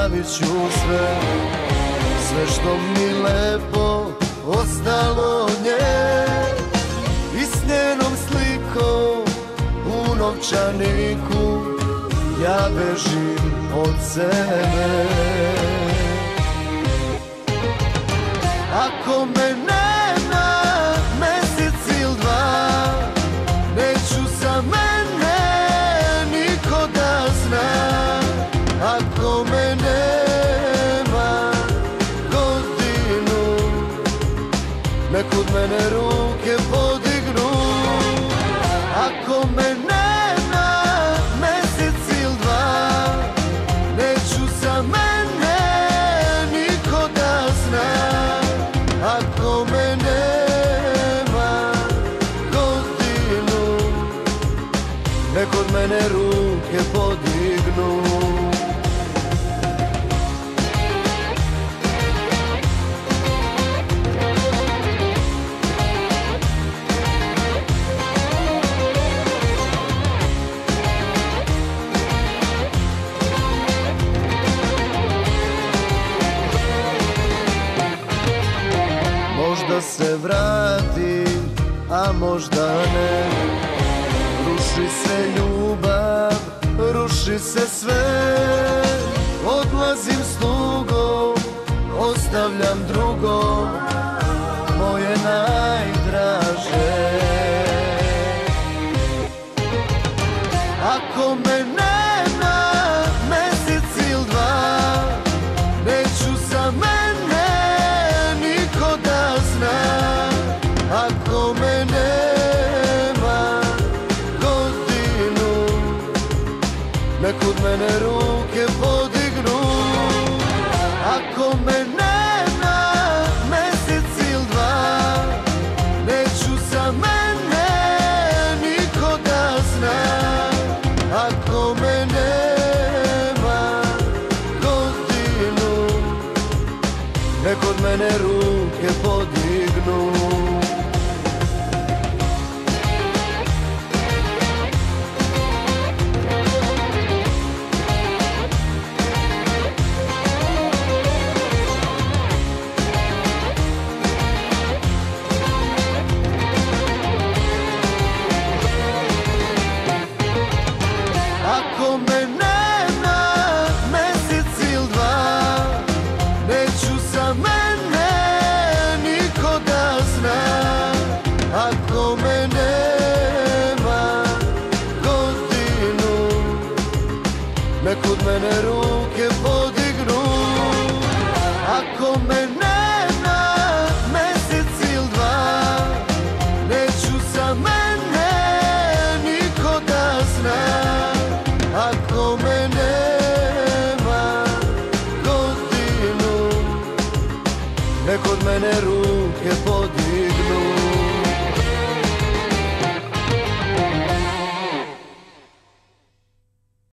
ostavit ću sve, sve što mi lepo ostalo od nje. I s njenom slikom u novčaniku ja bežim od sebe. Ako me nema mesec ili dva, neću za mene niko da zna. Ako me nema godinu, nek od mene ruke podignu. Ako me nema mesec ili dva, neću za mene niko da zna. Ako me nema godinu, nek od mene ruke podignu. Možda se vratim, a možda ne. Ruši se ljubav, ruši se sve. Odlazim s tugom, ostavljam drugo, moje najdraže. Ako me nema mesec ili dva, neću za mene niko da zna. Ako me nema godinu, nek od mene ruke podignu. Ako me nema mesec ili dva, neću za mene niko da zna. Ako me nema godinu, nek od mene ruke podignu. Ako me nema mesec ili dva, neću za mene niko da zna. Ako me nema godinu, nek od mene ruke podignu. Ako me nema mesec ili dva, neću za mene niko da zna. Ako me nema godinu, nek od mene ruke